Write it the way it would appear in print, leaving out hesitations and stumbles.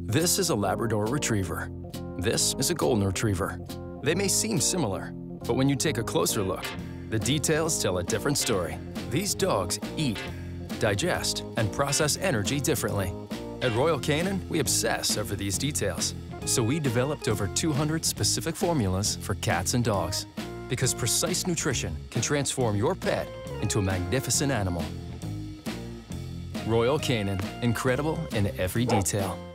This is a Labrador Retriever. This is a Golden Retriever. They may seem similar, but when you take a closer look, the details tell a different story. These dogs eat, digest, and process energy differently. At Royal Canin, we obsess over these details. So we developed over 200 specific formulas for cats and dogs. Because precise nutrition can transform your pet into a magnificent animal. Royal Canin, incredible in every detail.